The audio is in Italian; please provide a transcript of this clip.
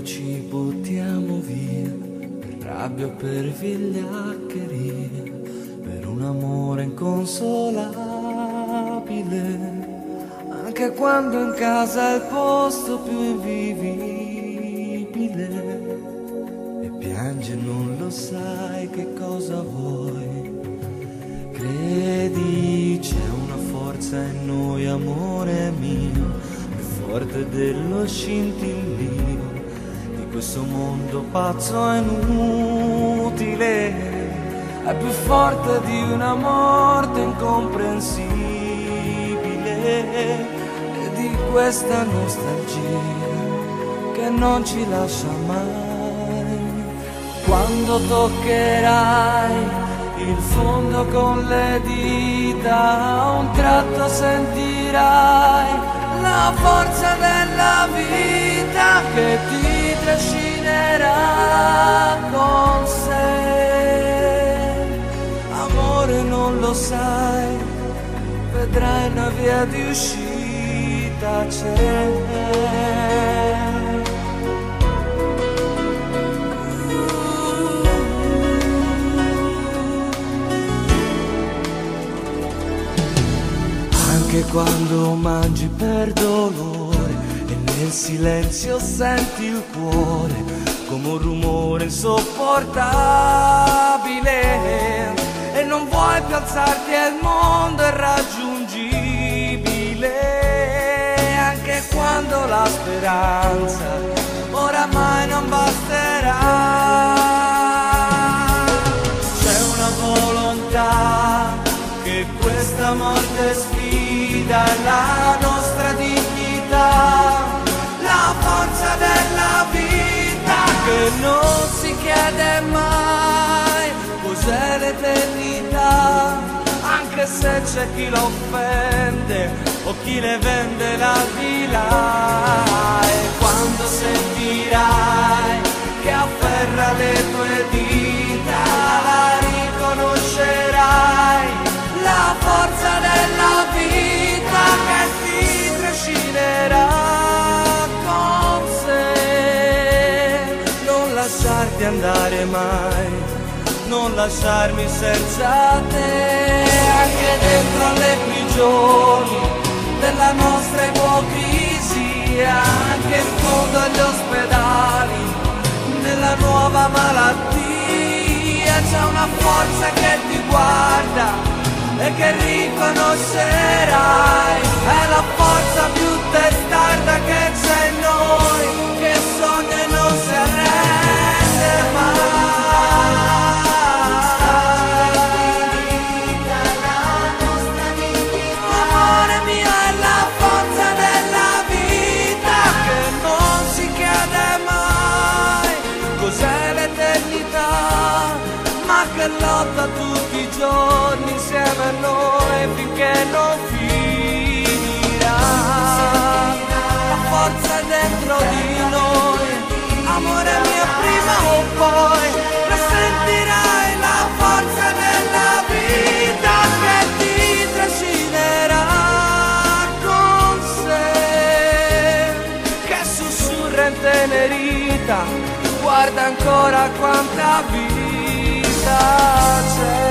ci buttiamo via per rabbia o per vigliaccheria, per un amore inconsolabile. Anche quando in casa è il posto più invivibile e piangi e non lo sai che cosa vuoi. Credi c'è una forza in noi, amore mio, più forte dello scintillio di questo mondo pazzo e inutile, è più forte di una morte incomprensibile e di questa nostalgia che non ci lascia mai. Quando toccherai il fondo con le dita, a un tratto sentirai la forza della vita che ti trascinerà con sé. Amore, non lo sai, vedrai una via di uscita c'è. Anche quando mangi per dolore e nel silenzio senti il cuore come un rumore insopportabile e non vuoi più alzarti e il mondo è raggiungibile. Anche quando la speranza oramai non basterà, c'è una volontà che questa morte sfida, la nostra dignità, la forza della vita che non si chiede mai cos'è l'eternità, anche se c'è chi la offende o chi le vende la vila. E quando sentirai che afferra le tue dita, la riconoscerai la forza della vita che ti trascinerà con sé. Non lasciarti andare mai, non lasciarmi senza te, anche dentro alle prigioni della nostra ipocrisia, anche in fondo agli ospedali nella nuova malattia, c'è una forza che ti guarda e che riconoscerai, è la forza più testarda che c'è in noi, che sogna e non si arrende mai. Amore mio, è la forza della vita che non si chiede mai cos'è l'eternità, ma che lotta tutti i giorni insieme a noi finché non finirà. La forza è dentro di noi, amore mio, prima o poi la sentirai, la forza della vita che ti trascinerà con sé, che sussurra intenerita, guarda ancora quanta vita c'è.